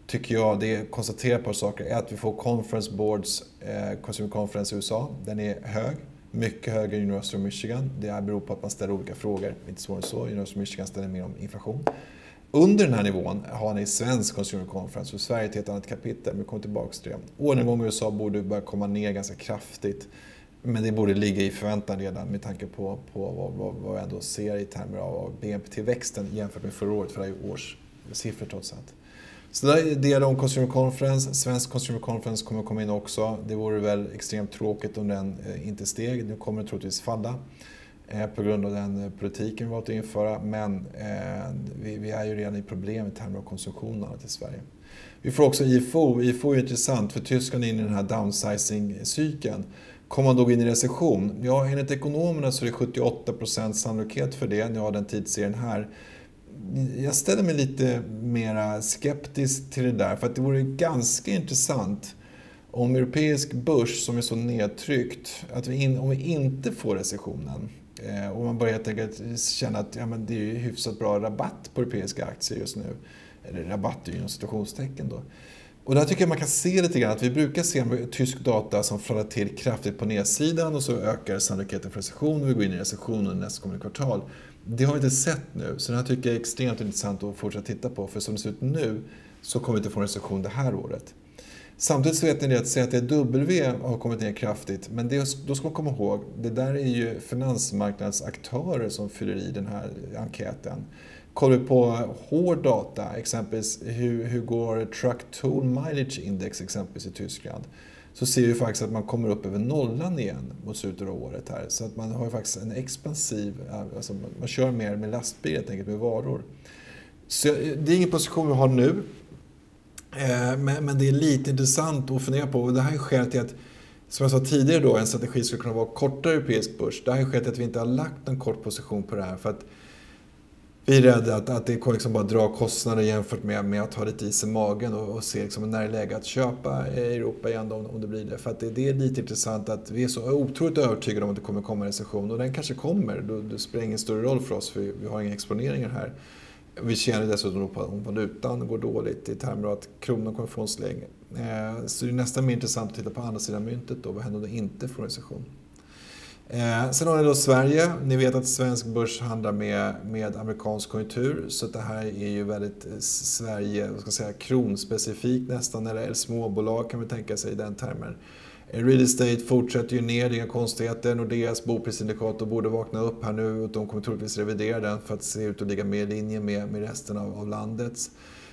tycker jag, det är konstaterat ett par saker. Är att vi får Conference Boards, Consumer Conference i USA. Den är hög. Mycket högre än University of Michigan. Det beror på att man ställer olika frågor. Inte svårare än så. University of Michigan ställer mer om inflation. Under den här nivån har ni svensk Consumer Conference. Och Sverige till ett annat kapitel. Men vi kommer tillbaka till det. Orderingång i USA borde börja komma ner ganska kraftigt. Men det borde ligga i förväntan redan med tanke på vad jag ändå ser i termer av BNP-tillväxten jämfört med förra året. För det är ju årssiffror trots allt. Så det är del om Consumer Conference. Svensk Consumer Conference kommer att komma in också. Det vore väl extremt tråkigt om den inte steg. Nu kommer det troligtvis falla på grund av den politiken vi valt att införa. Men vi är ju redan i problem i termer av konsumtion till Sverige. Vi får också IFO. IFO är intressant för Tyskland är inne i den här downsizing-cykeln. Kommer man då in i recession? Ja, enligt ekonomerna så är det 78% sannolikhet för det. Ni har den tidsserien här. Jag ställer mig lite mer skeptisk till det där. För att det vore ganska intressant om europeisk börs som är så nedtryckt. Att om vi inte får recessionen. Och man börjar helt enkelt känna att men det är hyfsat bra rabatt på europeiska aktier just nu. Eller rabatt är ju inom situationstecken då. Och där tycker jag man kan se lite grann att vi brukar se tysk data som faller till kraftigt på nedsidan och så ökar sannolikheten för recession och vi går in i recessionen nästkommande kvartal. Det har vi inte sett nu, så det här tycker jag är extremt intressant att fortsätta titta på. För som det ser ut nu så kommer vi inte få en recession det här året. Samtidigt så vet ni att säga att W har kommit ner kraftigt, men då ska man komma ihåg, det där är ju finansmarknadsaktörer som fyller i den här enkäten. Kollar vi på hård data, exempelvis hur går Truck Tool Mileage Index exempelvis i Tyskland, så ser vi faktiskt att man kommer upp över nollan igen mot slutet av året här. Så att man har ju faktiskt en expansiv, alltså man kör mer med lastbil helt enkelt med varor. Så det är ingen position vi har nu, men det är lite intressant att fundera på. Och det här är skälet till att, som jag sa tidigare då, en strategi skulle kunna vara kortare europeisk börs. Det här är skälet till att vi inte har lagt en kort position på det här. För att vi är rädda att det kommer liksom bara dra kostnader jämfört med att ha lite is i magen och se liksom när det är läge att köpa i Europa igen om det blir det. För att det är lite intressant att vi är så otroligt övertygade om att det kommer komma en recession. Och den kanske kommer, det spelar ingen större roll för oss för vi har inga exponeringar här. Vi känner dessutom på om valutan går dåligt i termer av att kronan kommer få en släng. Så det är nästan mer intressant att titta på andra sidan myntet då. Vad händer om det inte får en recession? Sen har ni då Sverige. Ni vet att svensk börs handlar med amerikansk konjunktur. Så det här är ju väldigt Sverige, vad ska jag säga, kronspecifikt nästan. Eller småbolag kan vi tänka sig i den termen. Real estate fortsätter ju ner, det är inga konstigheter. Nordeas boprisindikator borde vakna upp här nu och de kommer troligtvis revidera den för att se ut att ligga mer i linje med resten av landets.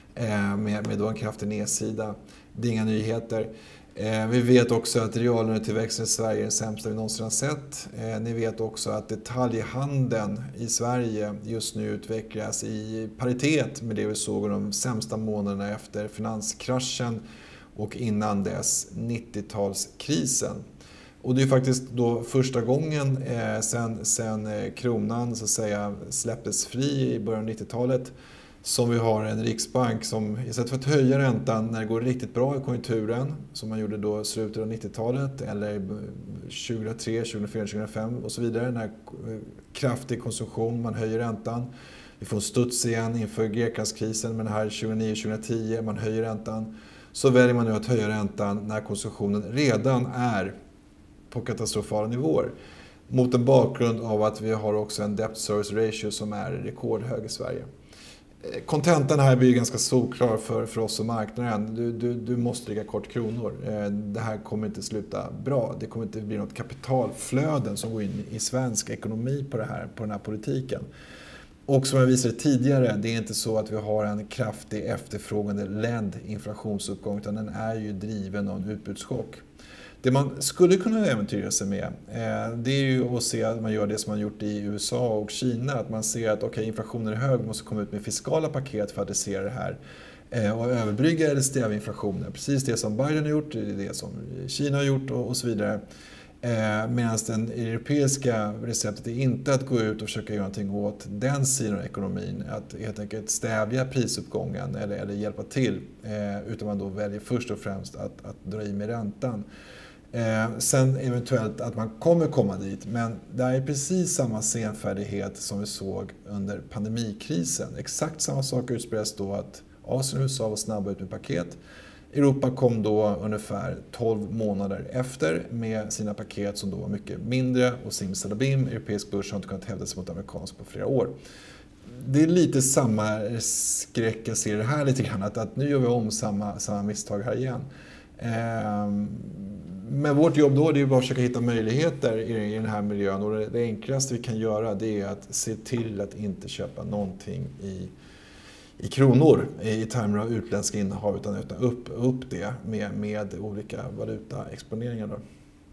Med då en kraftig nedsida. Det är inga nyheter. Vi vet också att reallönetillväxten i Sverige är den sämsta vi någonsin har sett. Ni vet också att detaljhandeln i Sverige just nu utvecklas i paritet med det vi såg de sämsta månaderna efter finanskraschen och innan dess 90-talskrisen. Och det är faktiskt då första gången sen kronan så att säga släpptes fri i början av 90-talet som vi har en riksbank som istället för att höja räntan när det går riktigt bra i konjunkturen som man gjorde då slutet av 90-talet eller 2003, 2004, 2005 och så vidare när kraftig konsumtion, man höjer räntan. Vi får en studs igen inför Greklandskrisen men här 2009-2010 man höjer räntan. Så väljer man nu att höja räntan när konsumtionen redan är på katastrofala nivåer. Mot en bakgrund av att vi har också en debt service ratio som är rekordhög i Sverige. Kontentan här blir ganska solklar för oss och marknaden. Du måste ligga kort kronor. Det här kommer inte sluta bra. Det kommer inte bli något kapitalflöden som går in i svensk ekonomi på den här politiken. Och som jag visade tidigare, det är inte så att vi har en kraftig efterfrågande ledd inflationsuppgång utan den är ju driven av en utbudschock. Det man skulle kunna äventyra sig med det är ju att se att man gör det som man gjort i USA och Kina. Att man ser att inflationen är hög, måste komma ut med fiskala paket för att adressera det här. Och överbrygga eller stävja inflationen. Precis det som Biden har gjort, det som Kina har gjort och så vidare. Medan det europeiska receptet är inte att gå ut och försöka göra någonting åt den sidan av ekonomin. Att helt enkelt stävja prisuppgången eller hjälpa till. Utan man då väljer först och främst att dra i med räntan. Sen eventuellt att man kommer komma dit. Men det är precis samma senfärdighet som vi såg under pandemikrisen. Exakt samma sak utspelas då att Asien och USA var snabba ut med paket. Europa kom då ungefär 12 månader efter med sina paket som då var mycket mindre och simsalabim, europeisk börs har inte kunnat hävda sig mot amerikansk på flera år. Det är lite samma skräck jag ser det här lite grann, att nu gör vi om samma misstag här igen. Men vårt jobb då, det är bara att försöka hitta möjligheter i den här miljön, och det enklaste vi kan göra, det är att se till att inte köpa någonting i kronor i termer av utländska innehav, utan upp det med olika valutaexponeringar då.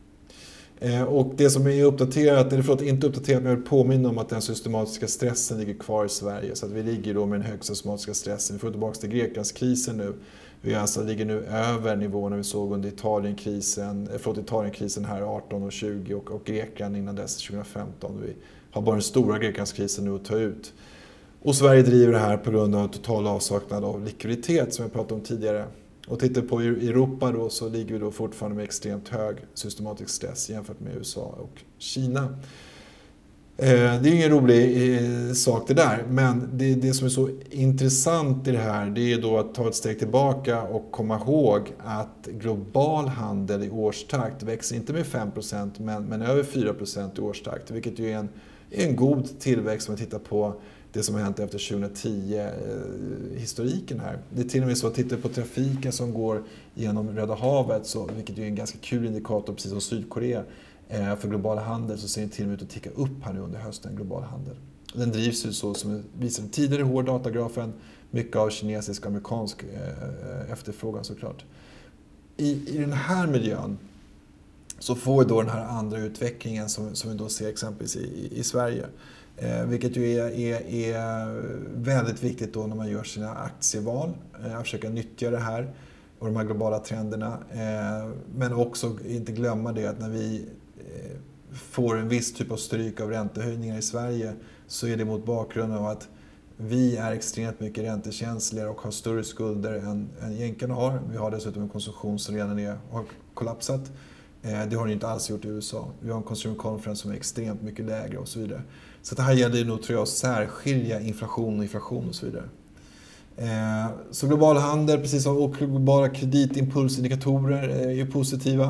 Och det som är uppdaterat, eller inte uppdaterat, men jag vill påminna om att den systematiska stressen ligger kvar i Sverige, så att vi ligger då med den högsta systematiska stressen. Vi får tillbaka till Greklandskrisen nu. Vi alltså ligger nu över nivåerna vi såg under Italienkrisen här 18 och 20 och Grekland innan dess 2015. Vi har bara den stora Greklandskrisen nu att ta ut. Och Sverige driver det här på grund av total avsaknad av likviditet som jag pratade om tidigare. Och tittar på Europa då, så ligger vi då fortfarande med extremt hög systematisk stress jämfört med USA och Kina. Det är ingen rolig sak det där, men det som är så intressant i det här, det är då att ta ett steg tillbaka och komma ihåg att global handel i årstakt växer inte med 5% men över 4% i årstakt, vilket ju är en god tillväxt om man tittar på det som har hänt efter 2010, historiken här. Det är till och med så att titta på trafiken som går genom Röda havet, vilket är en ganska kul indikator, precis som Sydkorea, för global handel, så ser det till och med ut att ticka upp här nu under hösten, global handel. Den drivs ju så som visade tidigare i hård datagrafen, mycket av kinesisk och amerikansk efterfrågan såklart. I den här miljön så får vi då den här andra utvecklingen som vi då ser exempelvis i Sverige. Vilket ju är väldigt viktigt då när man gör sina aktieval. Att försöka nyttja det här och de här globala trenderna. Men också inte glömma det att när vi får en viss typ av stryk av räntehöjningar i Sverige, så är det mot bakgrund av att vi är extremt mycket räntekänsligare och har större skulder än jänkarna har. Vi har dessutom en konsumtion som redan har kollapsat. Det har ni inte alls gjort i USA. Vi har en consumer conference som är extremt mycket lägre och så vidare. Så det här gäller nog, tror jag, att särskilja inflation och så vidare. Så global handel, precis som och globala kreditimpulsindikatorer, är ju positiva.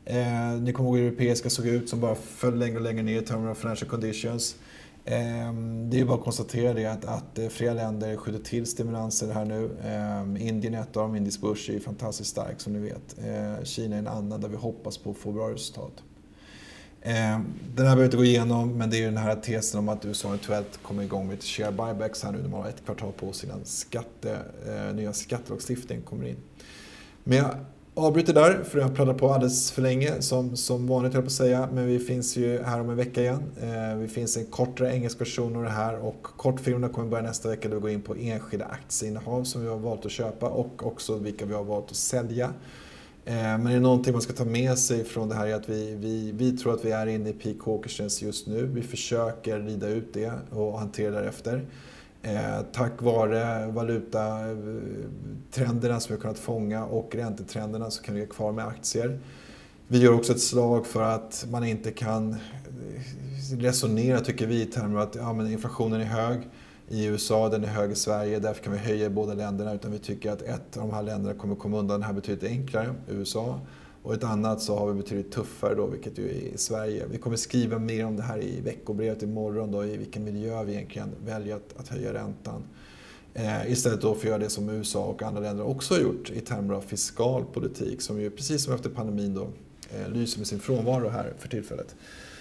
Ni kommer ihåg hur europeiska såg ut, som bara föll längre och längre ner i termer av financial conditions. Det är ju bara att konstatera det att flera länder skjuter till stimulanser här nu. Indien är ett av dem, indisk börs är fantastiskt stark som ni vet. Kina är en annan där vi hoppas på att få bra resultat. Den här behöver inte gå igenom, men det är ju den här tesen om att USA eventuellt kommer igång med share buybacks här nu när man har ett kvartal på sig innan nya skattelagstiftning kommer in. Men jag avbryter där, för jag har pratat på alldeles för länge som vanligt, jag på att säga. Men vi finns ju här om en vecka igen. Vi finns en kortare engelsk version av det här, och kortfilmerna kommer börja nästa vecka då vi går in på enskilda aktieinnehav som vi har valt att köpa och också vilka vi har valt att sälja. Men det är någonting man ska ta med sig från det här, är att vi tror att vi är inne i peak Hawkersons just nu. Vi försöker rida ut det och hantera därefter. Tack vare valutatrenderna som vi har kunnat fånga och räntetrenderna så kan vi vara kvar med aktier. Vi gör också ett slag för att man inte kan resonera, tycker vi, i termer av att men inflationen är hög i USA, den är hög i Sverige, därför kan vi höja i båda länderna, utan vi tycker att ett av de här länderna kommer komma undan det här betydligt enklare, USA, och ett annat så har vi betydligt tuffare då, vilket ju är i Sverige. Vi kommer skriva mer om det här i veckobrevet imorgon då, i vilken miljö vi egentligen väljer att höja räntan. Istället då för att göra det som USA och andra länder också har gjort i termer av fiskal politik, som ju precis som efter pandemin då lyser med sin frånvaro här för tillfället.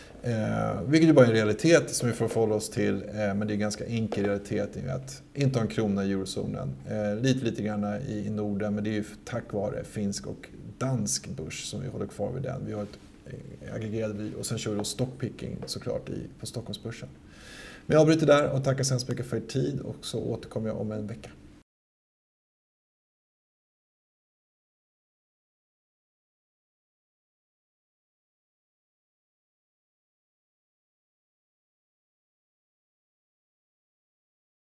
Vilket ju bara är en realitet som vi får förhålla oss till, men det är en ganska enkel realitet i att inte ha en krona i eurozonen. Lite grann i Norden, men det är ju tack vare finsk och dansk börs som vi håller kvar vid den. Vi har ett aggregerad vy och sen kör vi då stockpicking såklart på Stockholmsbörsen. Men jag avbryter där och tackar så hemskt mycket för er tid, och så återkommer jag om en vecka.